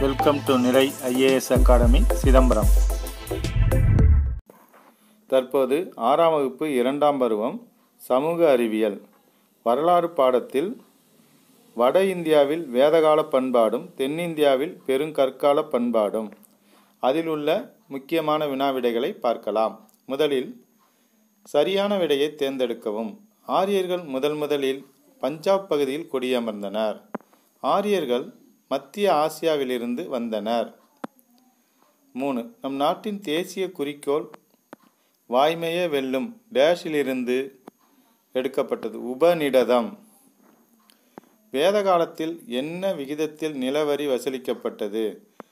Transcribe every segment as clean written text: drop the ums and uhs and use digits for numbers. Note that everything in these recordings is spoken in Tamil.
Welcome to Nirai IAS academy Chidambaram. தற்போது 6ஆம் வகுப்பு 2ஆம் பருவம் சமூக அறிவியல் வரலாறு பாடத்தில் வட இந்தியாவில் வேதகால பண்பாடும் தென்னிந்தியாவில் பெருங்கற்கால பண்பாடும் அதில் உள்ள முக்கியமான வினாவிடைகளை பார்க்கலாம். முதலில் சரியான விடையை தேர்ந்தெடுக்கவும். ஆரியர்கள் முதலில் பஞ்சாப் பகுதியில் குடியமர்ந்தனர். ஆரியர்கள் மத்திய ஆசியாவிலிருந்து வந்தனர். 3. நம் நாட்டின் தேசிய குறிக்கோள் வாய்மையே வெல்லும் டேஷிலிருந்து எடுக்கப்பட்டது. உபநிடதம். வேத காலத்தில் என்ன விகிதத்தில் நிலவரி வசூலிக்கப்பட்டது?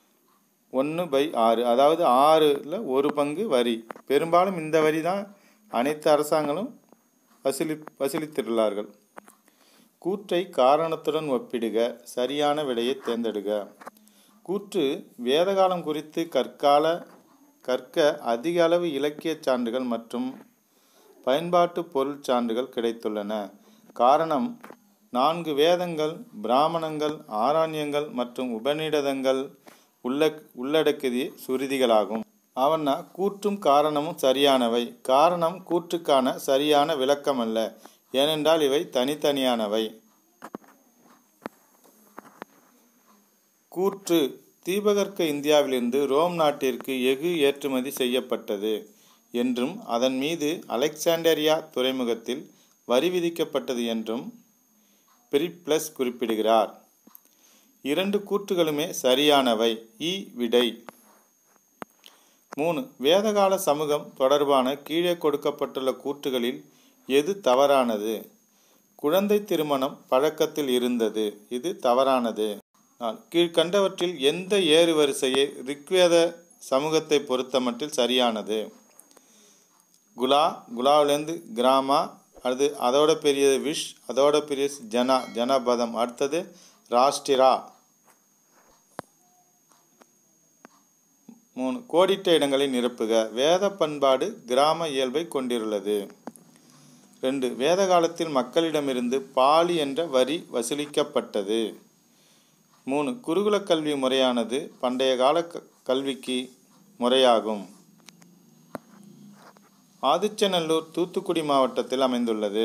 1/6. அதாவது 6ல் 1 பங்கு வரி. பெரும்பாலும் இந்த வரி தான் அனைத்து அரசாங்கங்களும் வசூலித்துள்ளார்கள். கூற்றை காரணத்துடன் ஒப்பிடுக. சரியான விடையை தேர்ந்தெடுக. கூற்று வேதகாலம் குறித்து கற்க அதிக அளவு இலக்கிய சான்றுகள் மற்றும் பயன்பாட்டு பொருள் சான்றுகள் கிடைத்துள்ளன. காரணம் 4 வேதங்கள், பிராமணங்கள், ஆரண்யங்கள் மற்றும் உபநிடதங்கள் உள்ளடக்கிய சுருதிகளாகும். அவனா கூற்றும் காரணமும் சரியானவை. காரணம் கூற்றுக்கான சரியான விளக்கமல்ல, ஏனென்றால் இவை தனித்தனியானவை. கூற்று தீபகற்ப இந்தியாவிலிருந்து ரோம் நாட்டிற்கு எஃகு ஏற்றுமதி செய்யப்பட்டது என்றும் அதன் மீது அலெக்சாண்டரியா துறைமுகத்தில் வரி விதிக்கப்பட்டது என்றும் பெரிப்ளஸ் குறிப்பிடுகிறார். 2 கூற்றுகளுமே சரியானவை. விடை. 3. வேதகால சமூகம் தொடர்பான கீழே கொடுக்கப்பட்டுள்ள கூற்றுகளில் எது தவறானது? குழந்தை திருமணம் பழக்கத்தில் இருந்தது. இது தவறானது. கீழ்கண்டவற்றில் எந்த ஏறு வரிசையை ரிக்வேத சமூகத்தை பொறுத்தமட்டில் சரியானது? குலாவிலிருந்து கிராமா, அதோட பெரியது விஷ், அதோட பெரிய ஜனபதம், அடுத்தது ராஷ்டிரா. 3. கோடிட்ட இடங்களை நிரப்புக. வேத பண்பாடு கிராம இயல்பை கொண்டிருந்தது. 2. வேத காலத்தில் மக்களிடமிருந்து பாலி என்ற வரி வசூலிக்கப்பட்டது. 3. குருகுல கல்வி முறையானது பண்டைய கால கல்விக்கு முறையாகும். ஆதிச்சநல்லூர் தூத்துக்குடி மாவட்டத்தில் அமைந்துள்ளது.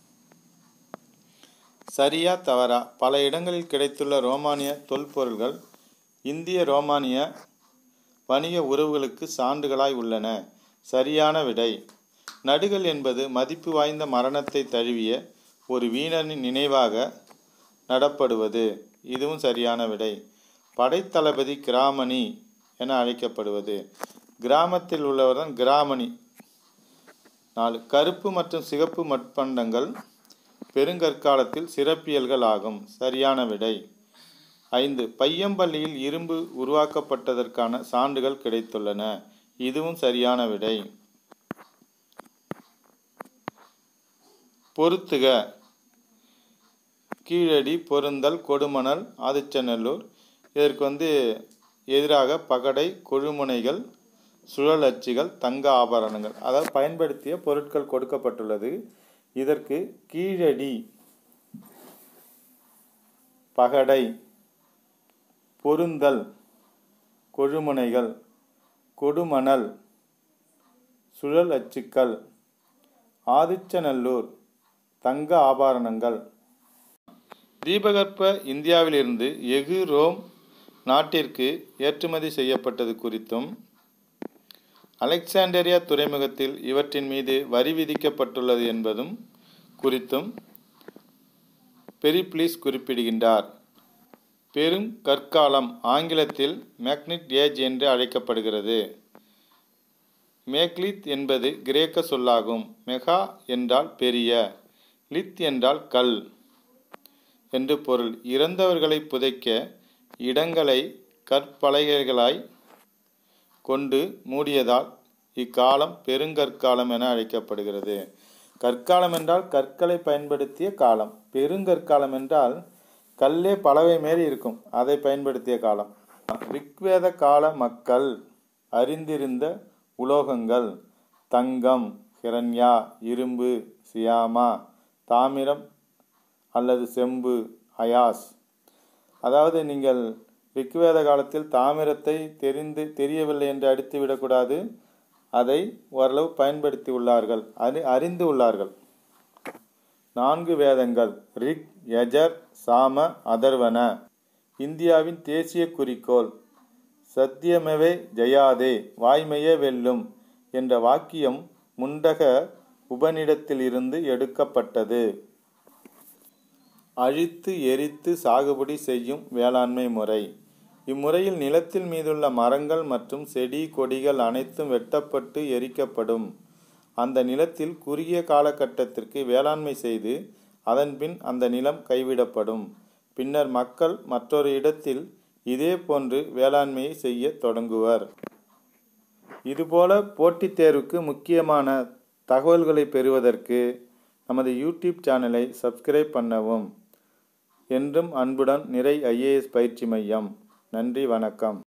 சரியா தவறா? பல இடங்களில் கிடைத்துள்ள ரோமானிய தொல்பொருள்கள் இந்திய ரோமானிய வணிக உறவுகளுக்கு சான்றுகளாய் உள்ளன. சரியான விடை. நடுகள் என்பது மதிப்பு வாய்ந்த மரணத்தை தழுவிய ஒரு வீரனின் நினைவாக நடப்படுவது. இதுவும் சரியான விடை. படைத்தளபதி கிராமணி என அழைக்கப்படுவது. கிராமத்தில் உள்ளவர்தான் கிராமணி. 4. கருப்பு மற்றும் சிகப்பு மட்பண்டங்கள் பெருங்கற்காலத்தில் சிறப்பியல்கள் ஆகும். சரியான விடை. 5. பையம்பள்ளியில் இரும்பு உருவாக்கப்பட்டதற்கான சான்றுகள் கிடைத்துள்ளன. இதுவும் சரியான விடை. பொறுத்துக. கீழடி, பொருந்தல், கொடுமணல், ஆதிச்சநல்லூர். இதற்கு எதிராக பகடை, கொழுமுனைகள், சுழல் அச்சுகள், தங்க ஆபரணங்கள், அதாவது பயன்படுத்திய பொருட்கள் கொடுக்கப்பட்டுள்ளது. இதற்கு கீழடி, பகடை, பொருந்தல், கொழுமுனைகள், கொடுமணல், சுழல் அச்சுக்கள், ஆதிச்சநல்லூர், தங்க ஆபரணங்கள். தீபகற்ப இந்தியாவிலிருந்து எஃகு ரோம் நாட்டிற்கு ஏற்றுமதி செய்யப்பட்டது குறித்தும் அலெக்சாண்டரியா துறைமுகத்தில் இவற்றின் மீது வரி விதிக்கப்பட்டுள்ளது என்பதும் குறித்தும் பெரிப்ளஸ் குறிப்பிடுகின்றார். பெரும் கற்காலம் ஆங்கிலத்தில் மேக்னிட் ஏஜ் என்று அழைக்கப்படுகிறது. மேக்லித் என்பது கிரேக்க சொல்லாகும். மெகா என்றால் பெரிய, லித் என்றால் கல் என்று பொருள். இறந்தவர்களை புதைக்க இடங்களை கற்பலகைகளாய் கொண்டு மூடியதால் இக்காலம் பெருங்கற்காலம் என அழைக்கப்படுகிறது. கற்காலம் என்றால் கற்களை பயன்படுத்திய காலம். பெருங்கற்காலம் என்றால் கல்லே பலவை மாரி இருக்கும், அதை பயன்படுத்திய காலம். ரிக்வேத கால மக்கள் அறிந்திருந்த உலோகங்கள் தங்கம், ஹிரண்யா, இரும்பு, சியாமா, தாமிரம் அல்லது செம்பு, அயாஸ். அதாவது நீங்கள் ரிக்வேத காலத்தில் தாமிரத்தை தெரியவில்லை என்று அடித்து விடக்கூடாது. அதை ஓரளவு பயன்படுத்தி உள்ளார்கள், அறிந்து உள்ளார்கள். 4 வேதங்கள் ரிக், யஜர், சாம, அதர்வன. இந்தியாவின் தேசிய குறிக்கோள் சத்தியமவே ஜெயாதே, வாய்மையே வெல்லும் என்ற வாக்கியம் முண்டக உபநிடத்திலிருந்து எடுக்கப்பட்டது. அழித்து எரித்து சாகுபடி செய்யும் வேளாண்மை முறை. இம்முறையில் நிலத்தில் மீதுள்ள மரங்கள் மற்றும் செடி கொடிகள் அனைத்தும் வெட்டப்பட்டு எரிக்கப்படும். அந்த நிலத்தில் குறுகிய காலகட்டத்திற்கு வேளாண்மை செய்து அதன்பின் அந்த நிலம் கைவிடப்படும். பின்னர் மக்கள் மற்றொரு இடத்தில் இதே போன்று வேளாண்மையை செய்ய தொடங்குவர். இதுபோல போட்டித் தேர்வுக்கு முக்கியமான தகவல்களை பெறுவதற்கு நமது யூடியூப் சேனலை சப்ஸ்கிரைப் பண்ணவும். என்றும் அன்புடன் நிறை IAS பயிற்சி மையம். நன்றி, வணக்கம்.